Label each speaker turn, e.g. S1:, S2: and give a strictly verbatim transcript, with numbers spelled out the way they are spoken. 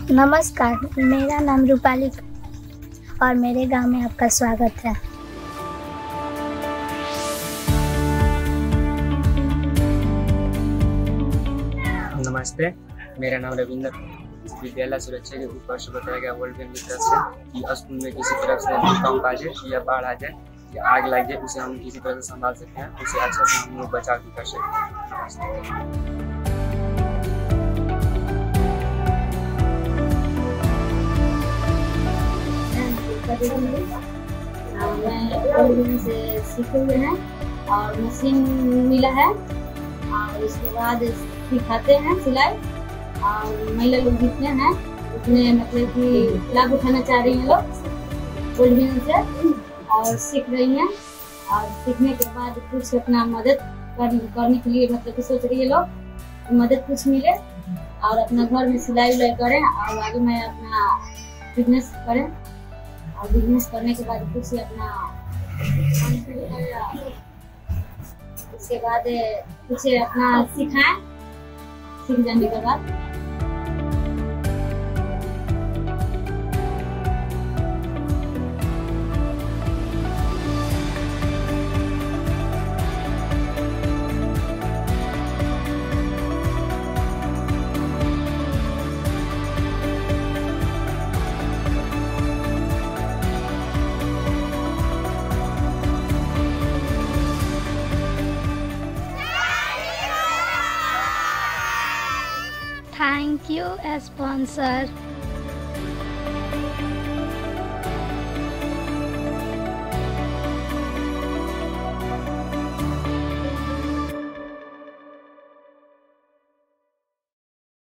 S1: नमस्कार, मेरा नाम रूपाली और मेरे गांव में आपका स्वागत है।
S2: नमस्ते, मेरा नाम रविंद्र। विद्यालय सुरक्षा के ऊपर से बताया गया वर्ल्ड बैंक की तरफ से कि स्कूल में किसी तरफ से भूकंप आ जाए या बाढ़ आ जाए या आग लग जाए, उसे हम किसी तरह से संभाल सकते हैं, उसे अच्छा से हम लोग बचाव भी कर सकते हैं।
S3: मैं से सीखे हुए हैं और मशीन मिला है और उसके बाद सिखाते हैं सिलाई। और महिला लोग जितने हैं उतने मतलब कि लाभ उठाना चाह रही हैं लोग वर्ल्ड से और सीख रही हैं। और सीखने के बाद कुछ अपना मदद कर, करने के लिए मतलब कि सोच रही है लोग मदद कुछ मिले और अपना घर में सिलाई उलाई करें और आगे में अपना बिजनेस करें। और बिजनेस करने के बाद कुछ अपना उसके बाद कुछ अपना सिखाएं। सीख जाने के बाद
S1: Thank you, sponsor.